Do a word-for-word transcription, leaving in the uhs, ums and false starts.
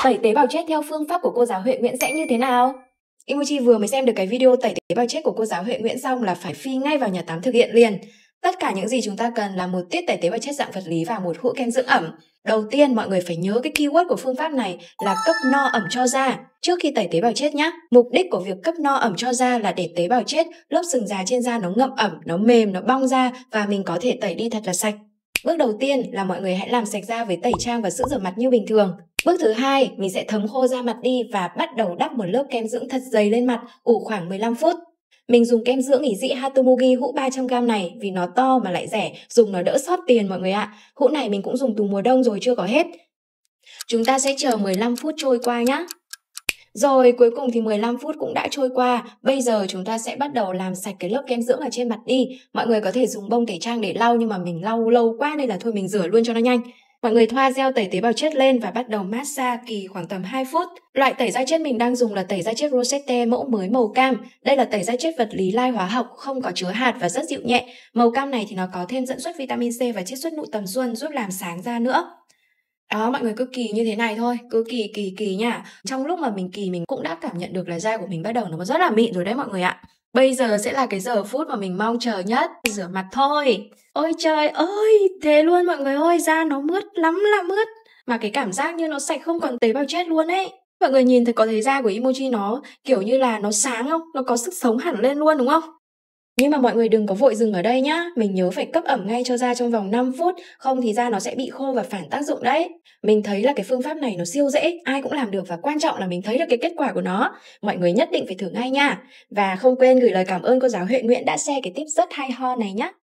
Tẩy tế bào chết theo phương pháp của cô giáo Huệ Nguyễn sẽ như thế nào? Emoji vừa mới xem được cái video tẩy tế bào chết của cô giáo Huệ Nguyễn xong là phải phi ngay vào nhà tắm thực hiện liền. Tất cả những gì chúng ta cần là một tiết tẩy tế bào chết dạng vật lý và một hũ kem dưỡng ẩm. Đầu tiên mọi người phải nhớ cái keyword của phương pháp này là cấp no ẩm cho da trước khi tẩy tế bào chết nhé. Mục đích của việc cấp no ẩm cho da là để tế bào chết, lớp sừng già trên da nó ngậm ẩm, nó mềm, nó bong ra và mình có thể tẩy đi thật là sạch. Bước đầu tiên là mọi người hãy làm sạch da với tẩy trang và sữa rửa mặt như bình thường. Bước thứ hai, mình sẽ thấm khô da mặt đi và bắt đầu đắp một lớp kem dưỡng thật dày lên mặt, ủ khoảng mười lăm phút. Mình dùng kem dưỡng ỷ dị Hatomugi hũ ba trăm gam này vì nó to mà lại rẻ, dùng nó đỡ xót tiền mọi người ạ. Hũ này mình cũng dùng từ mùa đông rồi chưa có hết. Chúng ta sẽ chờ mười lăm phút trôi qua nhé. Rồi cuối cùng thì mười lăm phút cũng đã trôi qua. Bây giờ chúng ta sẽ bắt đầu làm sạch cái lớp kem dưỡng ở trên mặt đi. Mọi người có thể dùng bông tẩy trang để lau nhưng mà mình lau lâu quá nên là thôi mình rửa luôn cho nó nhanh. Mọi người thoa gel tẩy tế bào chết lên và bắt đầu massage kỳ khoảng tầm hai phút. Loại tẩy da chết mình đang dùng là tẩy da chết Rosette mẫu mới màu cam. Đây là tẩy da chết vật lý lai hóa học, không có chứa hạt và rất dịu nhẹ. Màu cam này thì nó có thêm dẫn xuất vitamin C và chiết xuất nụ tầm xuân giúp làm sáng da nữa. Đó, mọi người cứ kỳ như thế này thôi, cứ kỳ kỳ kỳ nha. Trong lúc mà mình kỳ mình cũng đã cảm nhận được là da của mình bắt đầu nó rất là mịn rồi đấy mọi người ạ. Bây giờ sẽ là cái giờ phút mà mình mong chờ nhất, rửa mặt thôi. Ôi trời ơi, thế luôn mọi người ơi, da nó mướt lắm là mướt. Mà cái cảm giác như nó sạch không còn tế bào chết luôn ấy. Mọi người nhìn thấy có thấy da của Emoji nó kiểu như là nó sáng không? Nó có sức sống hẳn lên luôn đúng không? Nhưng mà mọi người đừng có vội dừng ở đây nhá. Mình nhớ phải cấp ẩm ngay cho da trong vòng năm phút. Không thì da nó sẽ bị khô và phản tác dụng đấy. Mình thấy là cái phương pháp này nó siêu dễ, ai cũng làm được và quan trọng là mình thấy được cái kết quả của nó. Mọi người nhất định phải thử ngay nha. Và không quên gửi lời cảm ơn cô giáo Huệ Nguyễn đã share cái tip rất hay ho này nhá.